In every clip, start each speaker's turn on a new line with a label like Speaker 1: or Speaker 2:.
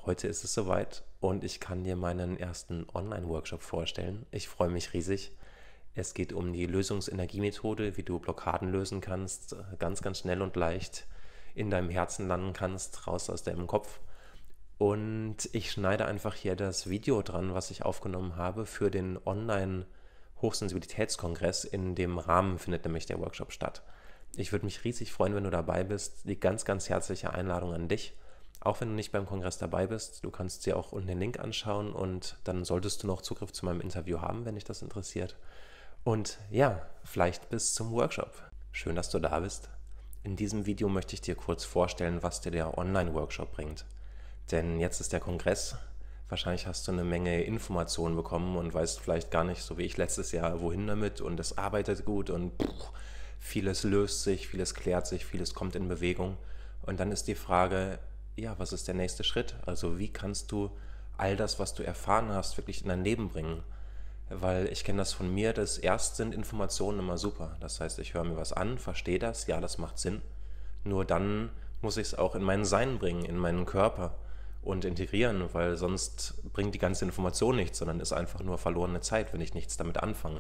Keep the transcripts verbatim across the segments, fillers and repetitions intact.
Speaker 1: Heute ist es soweit und ich kann dir meinen ersten Online-Workshop vorstellen. Ich freue mich riesig. Es geht um die Lösungsenergiemethode, wie du Blockaden lösen kannst, äh, ganz, ganz schnell und leicht in deinem Herzen landen kannst, raus aus deinem Kopf. Und ich schneide einfach hier das Video dran, was ich aufgenommen habe für den Online-Hochsensibilitätskongress. In dem Rahmen findet nämlich der Workshop statt. Ich würde mich riesig freuen, wenn du dabei bist. Die ganz, ganz herzliche Einladung an dich. Auch wenn du nicht beim Kongress dabei bist, du kannst dir auch unten den Link anschauen und dann solltest du noch Zugriff zu meinem Interview haben, wenn dich das interessiert. Und ja, vielleicht bis zum Workshop. Schön, dass du da bist. In diesem Video möchte ich dir kurz vorstellen, was dir der Online-Workshop bringt. Denn jetzt ist der Kongress. Wahrscheinlich hast du eine Menge Informationen bekommen und weißt vielleicht gar nicht, so wie ich letztes Jahr, wohin damit und es arbeitet gut und pff, vieles löst sich, vieles klärt sich, vieles kommt in Bewegung. Und dann ist die Frage, ja, was ist der nächste Schritt? Also wie kannst du all das, was du erfahren hast, wirklich in dein Leben bringen? Weil ich kenne das von mir, dass erst sind Informationen immer super. Das heißt, ich höre mir was an, verstehe das, ja, das macht Sinn. Nur dann muss ich es auch in mein Sein bringen, in meinen Körper und integrieren, weil sonst bringt die ganze Information nichts, sondern ist einfach nur verlorene Zeit, wenn ich nichts damit anfange.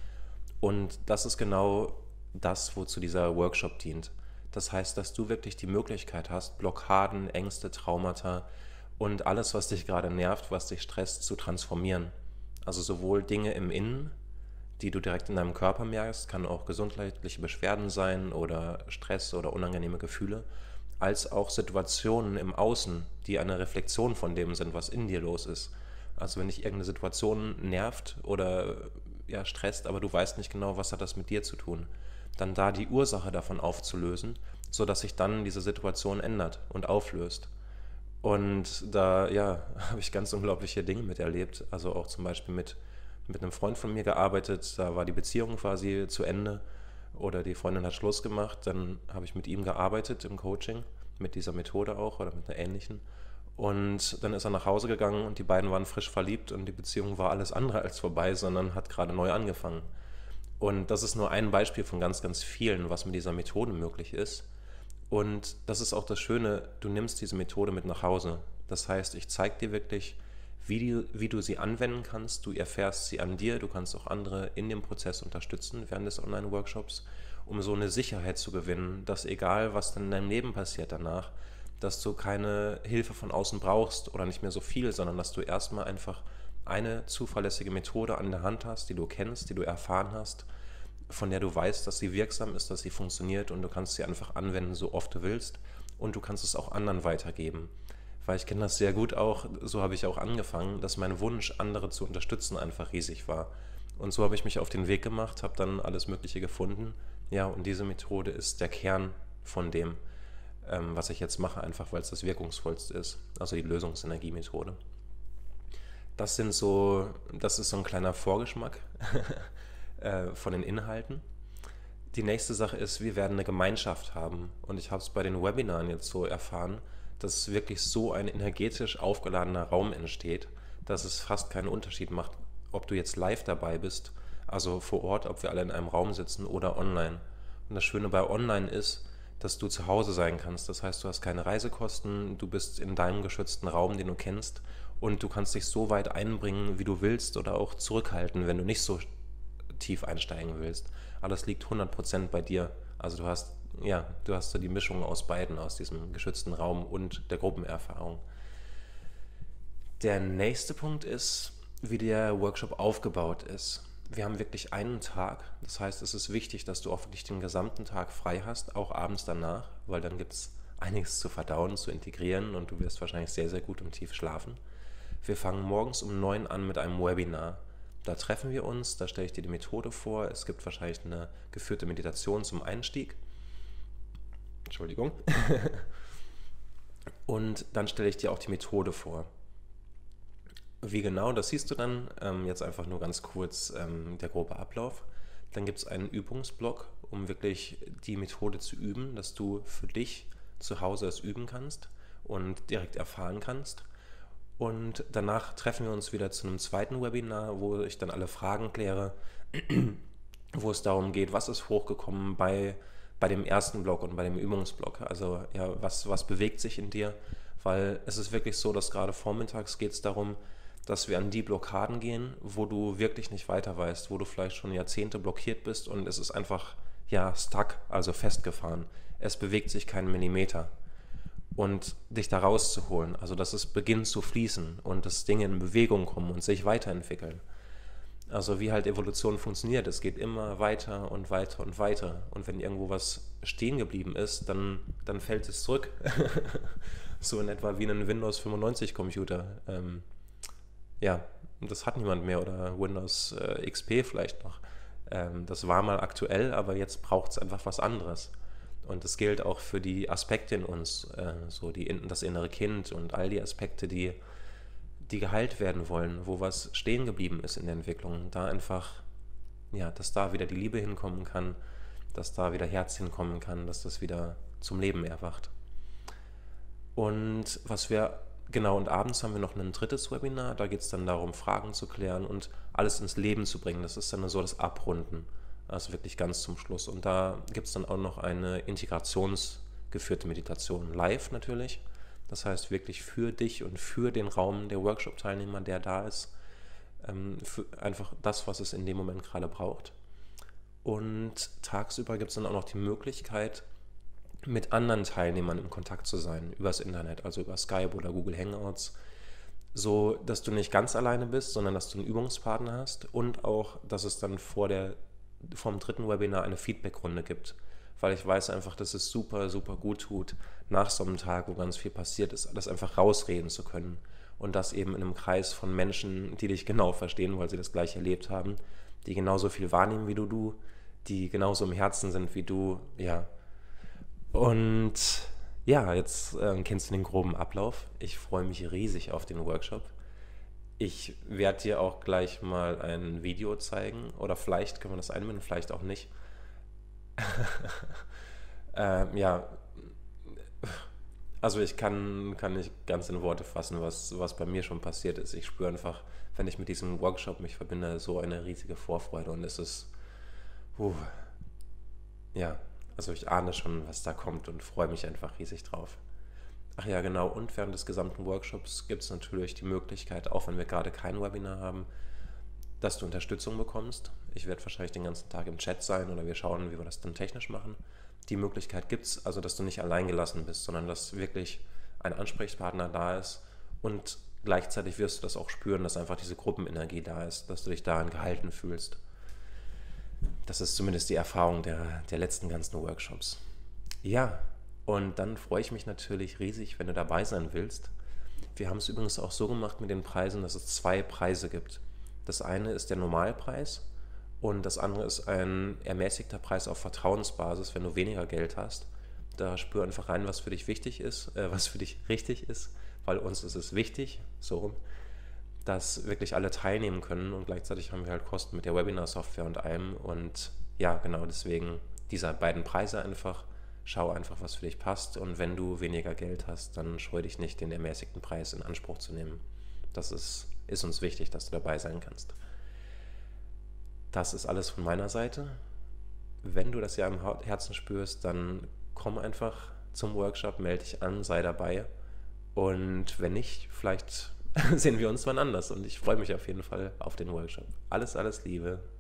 Speaker 1: Und das ist genau das, wozu dieser Workshop dient. Das heißt, dass du wirklich die Möglichkeit hast, Blockaden, Ängste, Traumata und alles, was dich gerade nervt, was dich stresst, zu transformieren. Also sowohl Dinge im Innen, die du direkt in deinem Körper merkst, kann auch gesundheitliche Beschwerden sein oder Stress oder unangenehme Gefühle, als auch Situationen im Außen, die eine Reflexion von dem sind, was in dir los ist. Also wenn dich irgendeine Situation nervt oder ja, stresst, aber du weißt nicht genau, was hat das mit dir zu tun, dann da die Ursache davon aufzulösen, sodass sich dann diese Situation ändert und auflöst. Und da, ja, habe ich ganz unglaubliche Dinge miterlebt. Also auch zum Beispiel mit, mit einem Freund von mir gearbeitet, da war die Beziehung quasi zu Ende oder die Freundin hat Schluss gemacht, dann habe ich mit ihm gearbeitet im Coaching, mit dieser Methode auch oder mit einer ähnlichen. Und dann ist er nach Hause gegangen und die beiden waren frisch verliebt und die Beziehung war alles andere als vorbei, sondern hat gerade neu angefangen. Und das ist nur ein Beispiel von ganz, ganz vielen, was mit dieser Methode möglich ist. Und das ist auch das Schöne, du nimmst diese Methode mit nach Hause. Das heißt, ich zeige dir wirklich, wie, die, wie du sie anwenden kannst. Du erfährst sie an dir, du kannst auch andere in dem Prozess unterstützen während des Online-Workshops, um so eine Sicherheit zu gewinnen, dass egal, was dann in deinem Leben passiert danach, dass du keine Hilfe von außen brauchst oder nicht mehr so viel, sondern dass du erstmal einfach eine zuverlässige Methode an der Hand hast, die du kennst, die du erfahren hast, von der du weißt, dass sie wirksam ist, dass sie funktioniert und du kannst sie einfach anwenden, so oft du willst und du kannst es auch anderen weitergeben. Weil ich kenne das sehr gut auch, so habe ich auch angefangen, dass mein Wunsch, andere zu unterstützen, einfach riesig war. Und so habe ich mich auf den Weg gemacht, habe dann alles Mögliche gefunden. Ja, und diese Methode ist der Kern von dem, ähm, was ich jetzt mache, einfach weil es das wirkungsvollste ist, also die Lösungsenergiemethode. Das sind so, das ist so ein kleiner Vorgeschmack äh, von den Inhalten. Die nächste Sache ist, wir werden eine Gemeinschaft haben. Und ich habe es bei den Webinaren jetzt so erfahren, dass wirklich so ein energetisch aufgeladener Raum entsteht, dass es fast keinen Unterschied macht, ob du jetzt live dabei bist, also vor Ort, ob wir alle in einem Raum sitzen oder online. Und das Schöne bei online ist, dass du zu Hause sein kannst. Das heißt, du hast keine Reisekosten, du bist in deinem geschützten Raum, den du kennst und du kannst dich so weit einbringen, wie du willst oder auch zurückhalten, wenn du nicht so tief einsteigen willst. Alles liegt hundert Prozent bei dir. Also du hast, ja, du hast so die Mischung aus beiden, aus diesem geschützten Raum und der Gruppenerfahrung. Der nächste Punkt ist, wie der Workshop aufgebaut ist. Wir haben wirklich einen Tag, das heißt, es ist wichtig, dass du auch wirklich den gesamten Tag frei hast, auch abends danach, weil dann gibt es einiges zu verdauen, zu integrieren und du wirst wahrscheinlich sehr, sehr gut und tief schlafen. Wir fangen morgens um neun an mit einem Webinar. Da treffen wir uns, da stelle ich dir die Methode vor, es gibt wahrscheinlich eine geführte Meditation zum Einstieg. Entschuldigung. Und dann stelle ich dir auch die Methode vor. Wie genau, das siehst du dann, ähm, jetzt einfach nur ganz kurz ähm, der grobe Ablauf. Dann gibt es einen Übungsblock, um wirklich die Methode zu üben, dass du für dich zu Hause es üben kannst und direkt erfahren kannst. Und danach treffen wir uns wieder zu einem zweiten Webinar, wo ich dann alle Fragen kläre, wo es darum geht, was ist hochgekommen bei, bei dem ersten Block und bei dem Übungsblock. Also ja, was, was bewegt sich in dir, Weil es ist wirklich so, dass gerade vormittags geht es darum, dass wir an die Blockaden gehen, wo du wirklich nicht weiter weißt, wo du vielleicht schon Jahrzehnte blockiert bist und es ist einfach, ja, stuck, also festgefahren. Es bewegt sich keinen Millimeter. Und dich da rauszuholen, also dass es beginnt zu fließen und dass Dinge in Bewegung kommen und sich weiterentwickeln. Also wie halt Evolution funktioniert, es geht immer weiter und weiter und weiter. Und wenn irgendwo was stehen geblieben ist, dann, dann fällt es zurück. So in etwa wie ein Windows fünfundneunzig Computer. Ähm, ja, das hat niemand mehr oder Windows äh, X P vielleicht noch. Ähm, das war mal aktuell, aber jetzt braucht es einfach was anderes. Und das gilt auch für die Aspekte in uns, äh, so die, das innere Kind und all die Aspekte, die, die geheilt werden wollen, wo was stehen geblieben ist in der Entwicklung. Da einfach, ja, dass da wieder die Liebe hinkommen kann, dass da wieder Herz hinkommen kann, dass das wieder zum Leben erwacht. Und was wir, genau, und abends haben wir noch ein drittes Webinar, da geht es dann darum, Fragen zu klären und alles ins Leben zu bringen. Das ist dann so das Abrunden. Also wirklich ganz zum Schluss. Und da gibt es dann auch noch eine integrationsgeführte Meditation live natürlich. Das heißt wirklich für dich und für den Raum der Workshop-Teilnehmer, der da ist. Ähm, für einfach das, was es in dem Moment gerade braucht. Und tagsüber gibt es dann auch noch die Möglichkeit, mit anderen Teilnehmern in Kontakt zu sein, übers Internet, also über Skype oder Google Hangouts. So, dass du nicht ganz alleine bist, sondern dass du einen Übungspartner hast und auch, dass es dann vor der vom dritten Webinar eine Feedback-Runde gibt, weil ich weiß einfach, dass es super, super gut tut, nach so einem Tag, wo ganz viel passiert ist, das einfach rausreden zu können und das eben in einem Kreis von Menschen, die dich genau verstehen, weil sie das gleiche erlebt haben, die genauso viel wahrnehmen wie du, du, die genauso im Herzen sind wie du, ja. Und ja, jetzt äh, kennst du den groben Ablauf. Ich freue mich riesig auf den Workshop. Ich werde dir auch gleich mal ein Video zeigen oder vielleicht können wir das einbinden, vielleicht auch nicht. ähm, ja, also ich kann, kann nicht ganz in Worte fassen, was, was bei mir schon passiert ist. Ich spüre einfach, wenn ich mit diesem Workshop mich verbinde, so eine riesige Vorfreude und es ist, uh, ja, also ich ahne schon, was da kommt und freue mich einfach riesig drauf. Ach ja, genau. Und während des gesamten Workshops gibt es natürlich die Möglichkeit, auch wenn wir gerade kein Webinar haben, dass du Unterstützung bekommst. Ich werde wahrscheinlich den ganzen Tag im Chat sein oder wir schauen, wie wir das dann technisch machen. Die Möglichkeit gibt es, also dass du nicht allein gelassen bist, sondern dass wirklich ein Ansprechpartner da ist und gleichzeitig wirst du das auch spüren, dass einfach diese Gruppenenergie da ist, dass du dich daran gehalten fühlst. Das ist zumindest die Erfahrung der, der letzten ganzen Workshops. Ja, und dann freue ich mich natürlich riesig, wenn du dabei sein willst. Wir haben es übrigens auch so gemacht mit den Preisen, dass es zwei Preise gibt. Das eine ist der Normalpreis und das andere ist ein ermäßigter Preis auf Vertrauensbasis, wenn du weniger Geld hast. Da spür einfach rein, was für dich wichtig ist, äh, was für dich richtig ist, weil uns ist es wichtig, so rum, dass wirklich alle teilnehmen können und gleichzeitig haben wir halt Kosten mit der Webinar-Software und allem und ja, genau deswegen diese beiden Preise einfach. Schau einfach, was für dich passt und wenn du weniger Geld hast, dann scheu dich nicht, den ermäßigten Preis in Anspruch zu nehmen. Das ist, ist uns wichtig, dass du dabei sein kannst. Das ist alles von meiner Seite. Wenn du das ja im Herzen spürst, dann komm einfach zum Workshop, melde dich an, sei dabei und wenn nicht, vielleicht sehen wir uns wann anders und ich freue mich auf jeden Fall auf den Workshop. Alles, alles Liebe.